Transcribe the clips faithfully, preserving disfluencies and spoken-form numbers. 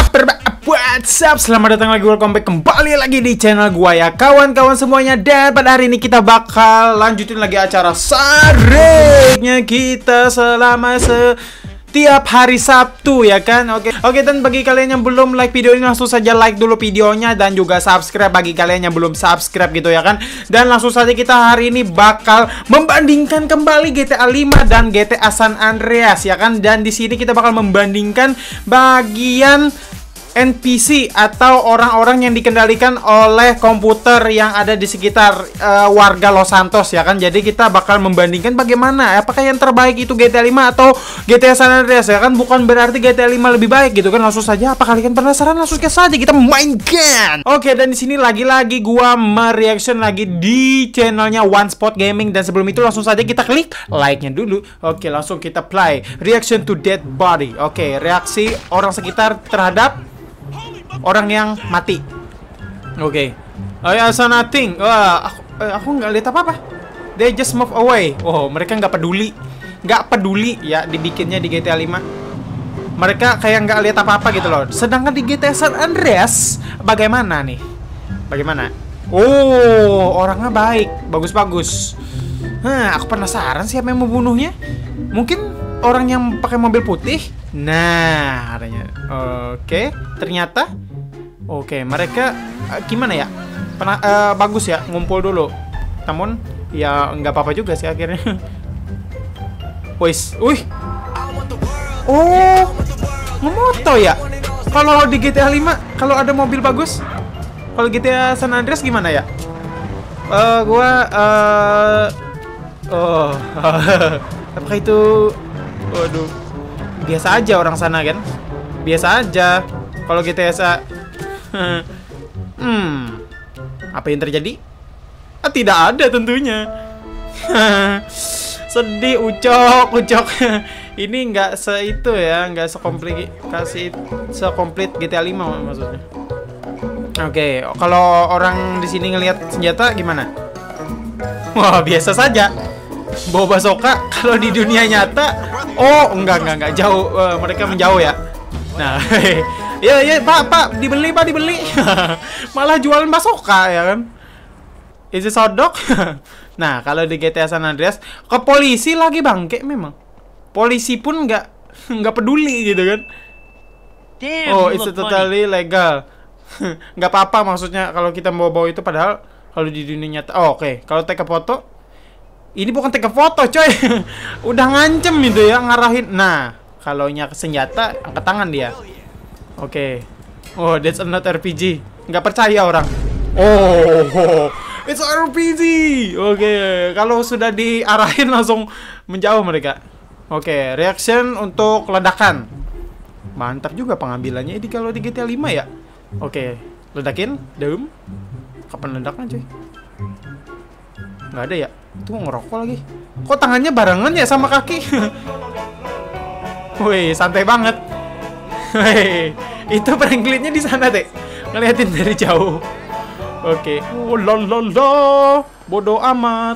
What's up? Selamat datang lagi, welcome back kembali lagi di channel gua ya kawan-kawan semuanya. Dan pada hari ini kita bakal lanjutin lagi acara sariknya kita selama setiap hari Sabtu ya kan. Oke, oke, dan bagi kalian yang belum like video ini langsung saja like dulu videonya dan juga subscribe bagi kalian yang belum subscribe gitu ya kan. Dan langsung saja kita hari ini bakal membandingkan kembali G T A lima dan G T A San Andreas ya kan. Dan di sini kita bakal membandingkan bagian N P C atau orang-orang yang dikendalikan oleh komputer yang ada di sekitar uh, warga Los Santos ya kan. Jadi kita bakal membandingkan bagaimana apakah yang terbaik itu G T A lima atau G T A San Andreas ya kan. Bukan berarti G T A lima lebih baik gitu kan. Langsung saja, apa kalian penasaran? Langsung saja kita mainkan. Oke, dan di sini lagi-lagi gua mereaction lagi di channelnya One Spot Gaming. Dan sebelum itu langsung saja kita klik like-nya dulu. Oke, langsung kita play reaction to dead body. Oke, reaksi orang sekitar terhadap orang yang mati. Oke. Okay. Oh ya, so nothing. Wah, aku, eh, aku nggak lihat apa-apa. They just move away. Oh, mereka nggak peduli. Nggak peduli ya dibikinnya di G T A lima. Mereka kayak nggak lihat apa-apa gitu loh. Sedangkan di G T A San Andreas bagaimana nih? Bagaimana? Oh, orangnya baik. Bagus-bagus. Hah, aku penasaran siapa yang membunuhnya. Mungkin orang yang pakai mobil putih. Nah, adanya. Oke, ternyata oke, mereka uh, gimana ya? Pernah uh, bagus ya, ngumpul dulu. Namun ya nggak apa-apa juga sih akhirnya. Wis, wih. Oh, ngemoto ya. Kalau di G T A lima kalau ada mobil bagus. Kalau G T A San Andreas gimana ya? Uh, gua uh, oh. Apakah itu waduh, biasa aja orang sana kan? Biasa aja. Kalau G T A hmm, apa yang terjadi? Ah, tidak ada tentunya. Sedih, ucok, ucok. Ini nggak se itu ya, nggak sekomplikasi, sekomplit G T A lima maksudnya. Oke, okay, kalau orang di sini ngelihat senjata gimana? Wah, biasa saja. Bawa basoka. Kalau di dunia nyata, oh enggak enggak enggak jauh, uh, mereka menjauh ya. Nah, ya ya pak pak dibeli pak dibeli. Malah jualan basoka ya kan. Isi sodok. Nah, kalau di G T A San Andreas ke polisi lagi bangke memang. Polisi pun nggak nggak peduli gitu kan. Damn, oh, it's totally legal. Nggak apa-apa maksudnya kalau kita bawa-bawa itu, padahal kalau di dunia nyata. Oh, oke, okay. Kalau take foto, ini bukan take foto coy. Udah ngancem itu ya, ngarahin. Nah, kalau nya senjata angkat tangan dia. Oke. Okay. Oh, that's not R P G. Nggak percaya orang. Oh, it's R P G. Oke, okay. Kalau sudah diarahin langsung menjauh mereka. Oke, okay. Reaction untuk ledakan. Mantap juga pengambilannya ini kalau di G T A lima ya. Oke, okay. Ledakin, daum. Kapan ledaknya coy? Nggak ada ya? Itu ngerokok lagi. Kok tangannya barengan ya sama kaki? Wih, santai banget. Wih, itu Franklinnya di sana deh. Ngeliatin dari jauh. Oke. Oh, lololo. Bodoh amat.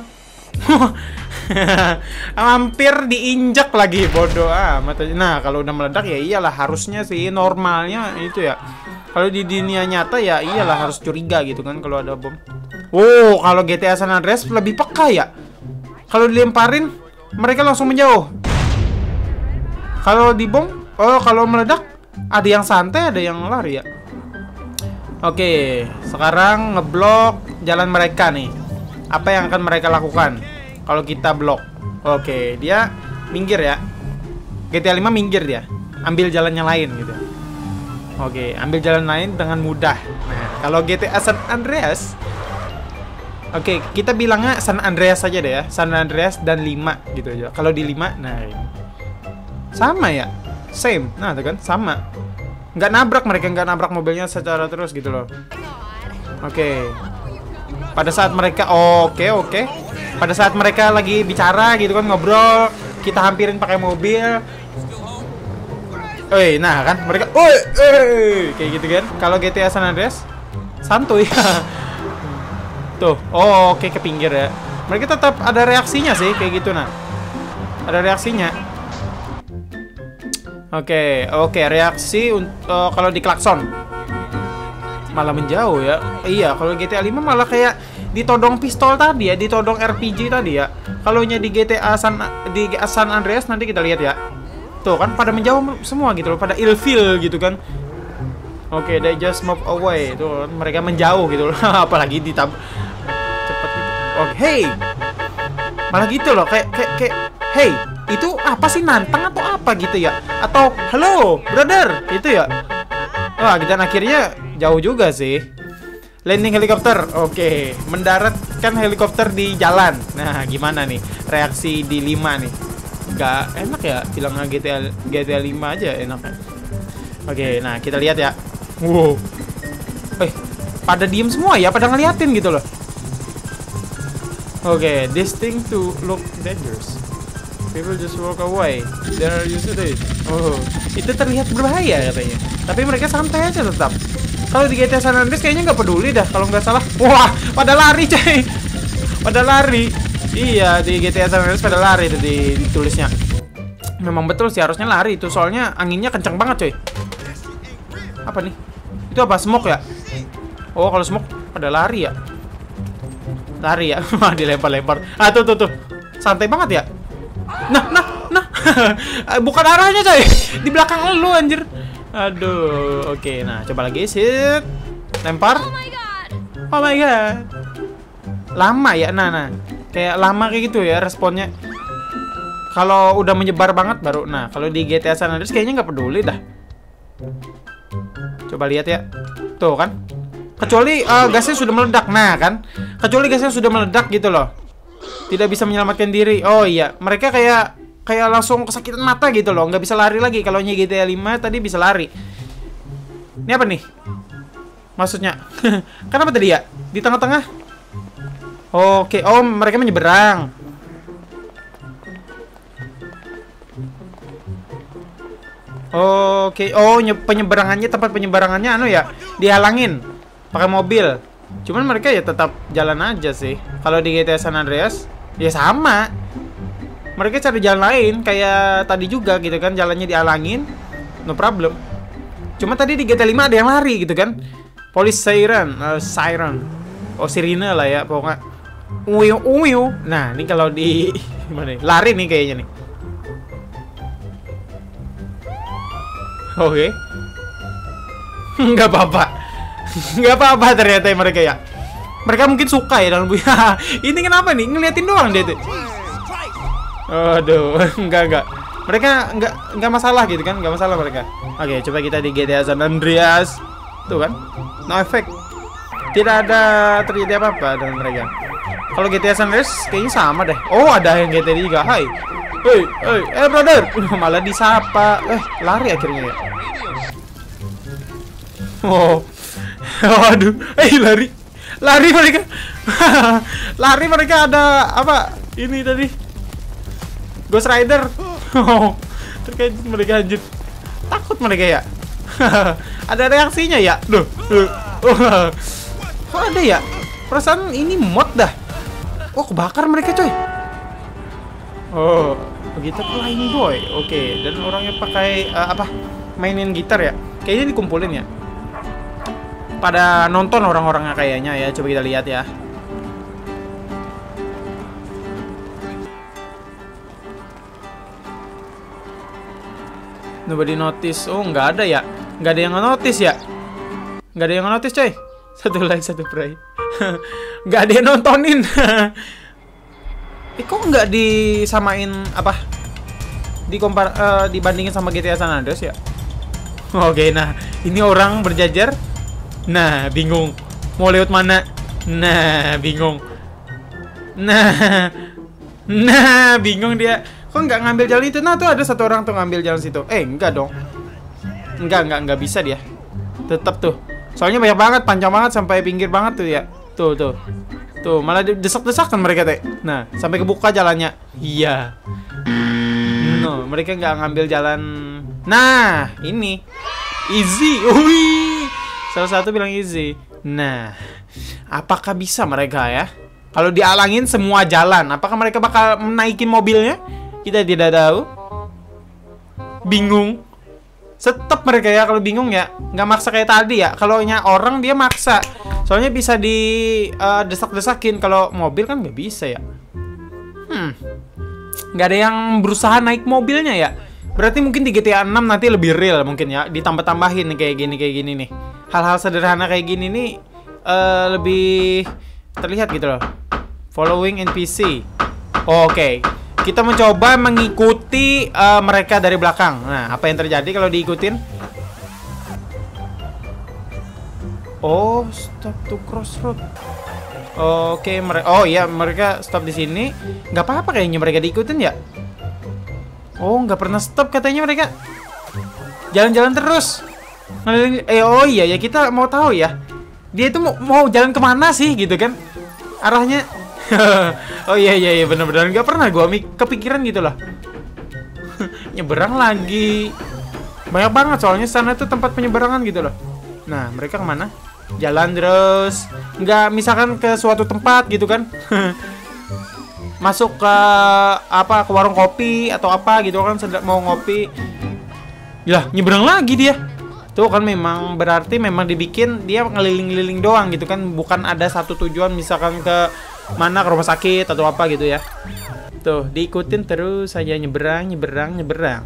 Hampir diinjak lagi, bodoh amat. Nah, kalau udah meledak ya iyalah harusnya sih normalnya itu ya. Kalau di dunia nyata ya iyalah harus curiga gitu kan kalau ada bom. Oh, kalau G T A San Andreas lebih peka ya. Kalau dilemparin, mereka langsung menjauh. Kalau dibom, oh kalau meledak, ada yang santai, ada yang lari ya. Oke, sekarang ngeblok jalan mereka nih. Apa yang akan mereka lakukan kalau kita blok? Oke, dia minggir ya. G T A lima minggir dia, ambil jalannya lain gitu. Oke, ambil jalan lain dengan mudah. Nah, kalau G T A San Andreas, oke, kita bilangnya San Andreas saja deh ya. San Andreas dan lima gitu aja. Kalau di lima, nah ini. Sama ya? Same. Nah, tuh kan sama. Nggak nabrak mereka, nggak nabrak mobilnya secara terus gitu loh. Oke. Pada saat mereka oke, oke. Pada saat mereka lagi bicara gitu kan, ngobrol, kita hampirin pakai mobil. Oi, nah kan mereka, oi, oi, kayak gitu kan. Kalau G T A San Andreas santuy. Tuh, oh oke, ke pinggir ya. Mereka tetap ada reaksinya sih kayak gitu nah. Ada reaksinya. Oke, oke, reaksi uh, kalau di klakson malah menjauh ya. Iya, kalau G T A lima malah kayak ditodong pistol tadi ya, ditodong R P G tadi ya. Kalau nya di G T A San di San Andreas nanti kita lihat ya. Tuh kan pada menjauh semua gitu loh, pada ilfeel gitu kan. Oke, they just move away. Tuh, mereka menjauh gitu loh. Apalagi ditab cepet gitu. Oke, hey. Malah gitu loh, kayak kayak kayak hey, itu apa sih, nantang atau apa gitu ya? Atau halo, brother, gitu ya. Wah, dan akhirnya jauh juga sih. Landing helikopter. Oke, mendaratkan helikopter di jalan. Nah, gimana nih reaksi di lima nih? Gak enak ya bilang G T A G T A lima aja enaknya. Oke, nah kita lihat ya. Wow. Eh, pada diem semua ya, pada ngeliatin gitu loh. Oke, okay, this thing to look dangerous. People just walk away. They're used to it. Oh, itu terlihat berbahaya katanya. Tapi mereka santai aja tetap. Kalau di G T A San Andreas kayaknya nggak peduli dah kalau nggak salah. Wah, pada lari coy. Pada lari. Iya, di G T A San Andreas pada lari itu di, ditulisnya. Memang betul sih, harusnya lari itu, soalnya anginnya kencang banget coy. Apa nih? Itu apa? Smoke ya? Oh, kalau smoke pada lari ya. Lari ya. Wah, dilempar-lempar. Ah, tuh tuh tuh. Santai banget ya. Nah, nah, nah. Bukan arahnya coy. Di belakang lu anjir. Aduh, oke. Okay, nah, coba lagi sih. Lempar. Oh my god. Lama ya, nah nah. Kayak lama kayak gitu ya responnya. Kalau udah menyebar banget baru. Nah, kalau di G T A San Andreas kayaknya nggak peduli dah. Coba lihat ya. Tuh kan. Kecuali uh, gasnya sudah meledak. Nah kan. Kecuali gasnya sudah meledak gitu loh. Tidak bisa menyelamatkan diri. Oh iya, mereka kayak kayak langsung kesakitan mata gitu loh, nggak bisa lari lagi. Kalau G T A lima tadi bisa lari. Ini apa nih? Maksudnya? Kenapa tadi ya? Di tengah-tengah? Oke, oh mereka menyeberang. Oke, oh penyeberangannya, tempat penyeberangannya anu ya, dihalangin pakai mobil. Cuman mereka ya tetap jalan aja sih. Kalau di G T A San Andreas ya sama. Mereka cari jalan lain kayak tadi juga gitu kan, jalannya dihalangin. No problem. Cuma tadi di G T A lima ada yang lari gitu kan. Police siren, uh, siren. Oh, sirine lah ya pokoknya. Uyu uyu. Nah, ini kalau di gimana nih? Lari nih kayaknya nih. Oke. Nggak apa-apa. Nggak apa-apa ternyata ya mereka ya. Mereka mungkin suka ya dalam buaya. Ini kenapa nih? Ngeliatin doang dia tuh. Aduh, enggak enggak. Mereka enggak enggak masalah gitu kan? Enggak masalah mereka. Oke, coba kita di G T A San Andreas. Tuh kan? No effect. Tidak ada terjadi apa-apa dengan mereka. Kalau G T A San Andreas kayaknya sama deh. Oh, ada yang G T A juga. Hai. Hei, hei, eh brother. Malah disapa. Eh, lari akhirnya ya. Oh. Waduh, eh lari. Lari mereka. Lari mereka ada apa? Ini tadi. Ghost Rider. Oh. Terkait mereka anjir. Takut mereka ya. Ada reaksinya ya. Duh. Duh. Oh. Kok ada ya? Perasaan ini mod dah. Oh, kebakar mereka coy. Oh, begitu Flying Boy. Oke, dan orangnya pakai uh, apa? Mainin gitar ya. Kayaknya dikumpulin ya. Pada nonton orang-orangnya kayaknya ya. Coba kita lihat ya. Nobody notice. Oh, nggak ada ya. Nggak ada yang notice ya. Nggak ada yang notice coy. Satu like, satu pray. Nggak ada yang nontonin. Eh, kok nggak disamain apa? Dikompar, uh, dibandingin sama G T A San Andreas ya? Oke, nah ini orang berjajar. Nah, bingung mau lewat mana. Nah, bingung. Nah, nah, bingung dia. Kok nggak ngambil jalan itu? Nah, tuh ada satu orang tuh ngambil jalan situ. Eh, enggak dong. Enggak, enggak, enggak bisa dia. Tetap tuh. Soalnya banyak banget, panjang banget sampai pinggir banget tuh ya. Tuh, tuh. Tuh, malah desak-desakan mereka teh. Nah, sampai kebuka jalannya. Iya. No, mereka nggak ngambil jalan. Nah, ini easy. Wih. Salah satu bilang easy. Nah, apakah bisa mereka ya? Kalau dialangin semua jalan, apakah mereka bakal menaikin mobilnya? Kita tidak tahu. Bingung. Stop mereka ya kalau bingung ya. Nggak maksa kayak tadi ya. Kalau nya orang dia maksa. Soalnya bisa di uh, desak-desakin. Kalau mobil kan nggak bisa ya. Hmm. Nggak ada yang berusaha naik mobilnya ya. Berarti mungkin di G T A enam nanti lebih real mungkin ya. Ditambah-tambahin nih kayak gini kayak gini nih. Hal-hal sederhana kayak gini nih uh, lebih terlihat gitu loh. Following N P C. Oh, oke. Okay. Kita mencoba mengikuti uh, mereka dari belakang. Nah, apa yang terjadi kalau diikutin? Oh, stop to crossroad. Oke, okay, mereka. Oh iya, mereka stop di sini. Nggak apa-apa kayaknya mereka diikutin ya. Oh, nggak pernah stop katanya mereka. Jalan-jalan terus. Eh, oh iya ya, kita mau tahu ya. Dia itu mau, mau jalan kemana sih gitu kan? Arahnya. Oh iya iya iya benar-benar nggak pernah gua kepikiran gitu loh. Nyeberang lagi. Banyak banget soalnya sana tuh tempat penyeberangan gitu loh. Nah, mereka kemana? Jalan terus. Nggak misalkan ke suatu tempat gitu kan. Masuk ke apa ke warung kopi atau apa gitu kan, sedang mau ngopi. Ya, nyeberang lagi dia. Tuh kan memang berarti memang dibikin dia ngeliling-ngeliling doang gitu kan, bukan ada satu tujuan misalkan ke mana, ke rumah sakit atau apa gitu ya. Tuh, diikutin terus saja nyeberang, nyeberang, nyeberang.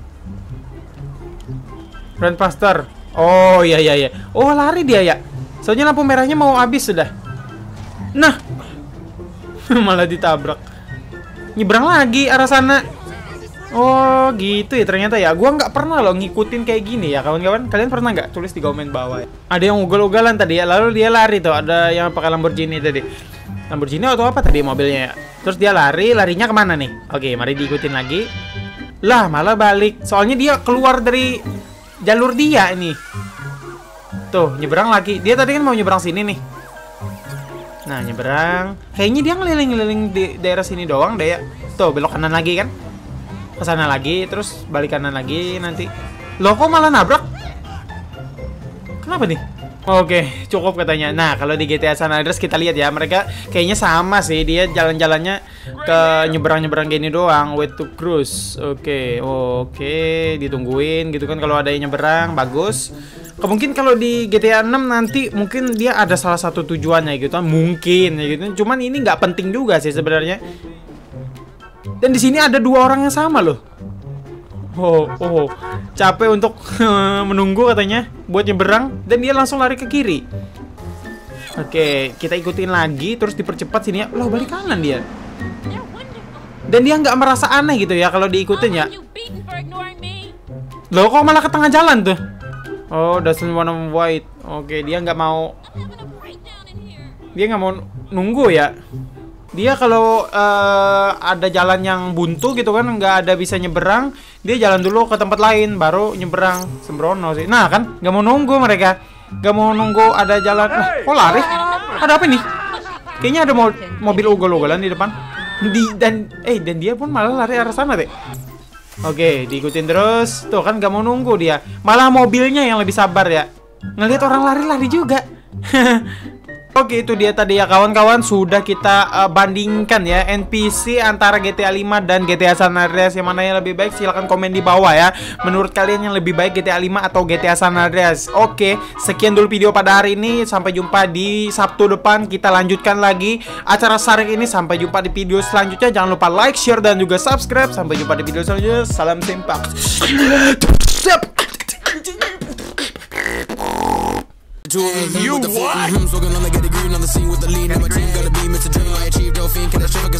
Run faster. Oh iya iya iya. Oh, lari dia ya. Soalnya lampu merahnya mau habis sudah. Nah. Malah ditabrak. Nyeberang lagi arah sana. Oh gitu ya ternyata ya. Gua nggak pernah loh ngikutin kayak gini ya kawan-kawan. Kalian pernah nggak? Tulis di komen bawah ya. Ada yang ugal-ugalan tadi ya. Lalu dia lari tuh. Ada yang pakai Lamborghini tadi. Lamborghini atau apa tadi mobilnya ya. Terus dia lari. Larinya kemana nih? Oke, mari diikutin lagi. Lah malah balik. Soalnya dia keluar dari jalur dia ini. Tuh nyeberang lagi. Dia tadi kan mau nyeberang sini nih. Nah nyeberang. Kayaknya dia ngeliling-ngeliling di daerah sini doang deh ya. Tuh belok kanan lagi kan. Kesana lagi, terus balik kanan lagi nanti. Loh kok malah nabrak? Kenapa nih? Oke, cukup katanya. Nah, kalau di G T A San Andreas kita lihat ya, mereka kayaknya sama sih. Dia jalan-jalannya ke nyeberang-nyeberang gini doang. Wait to cruise. Oke, oke, ditungguin gitu kan kalau ada yang nyeberang, bagus. Mungkin kalau di G T A enam nanti mungkin dia ada salah satu tujuannya gitu, mungkin ya gitu. Cuman ini nggak penting juga sih sebenarnya. Dan di sini ada dua orang yang sama loh. Oh, oh, capek untuk menunggu katanya buat nyeberang dan dia langsung lari ke kiri. Oke, kita ikutin lagi terus dipercepat sini ya. Loh, balik kanan dia. Dan dia nggak merasa aneh gitu ya kalau diikutin ya. Loh, kok malah ke tengah jalan tuh? Oh, doesn't wanna wait. Oke, dia nggak mau. Dia nggak mau nunggu ya. Dia kalau uh, ada jalan yang buntu gitu kan, nggak ada bisa nyeberang, dia jalan dulu ke tempat lain, baru nyeberang. Sembrono sih. Nah kan, nggak mau nunggu mereka, nggak mau nunggu ada jalan. Nah, kok lari? Ada apa nih? Kayaknya ada mo mobil ugal-ugalan di depan. Di dan eh dan dia pun malah lari arah sana deh. Oke, diikutin terus. Tuh kan nggak mau nunggu dia, malah mobilnya yang lebih sabar ya. Ngelihat orang lari-lari juga. Oke, itu dia tadi ya kawan-kawan, sudah kita uh, bandingkan ya N P C antara G T A lima dan G T A San Andreas. Yang mana yang lebih baik silahkan komen di bawah ya. Menurut kalian yang lebih baik G T A lima atau G T A San Andreas? Oke, sekian dulu video pada hari ini. Sampai jumpa di Sabtu depan. Kita lanjutkan lagi acara Sarik ini. Sampai jumpa di video selanjutnya. Jangan lupa like, share, dan juga subscribe. Sampai jumpa di video selanjutnya. Salam sempak. You what? Smoking on the get the green on the scene with the lean. And my team gotta be Mister Dream. I achieved everything. Can I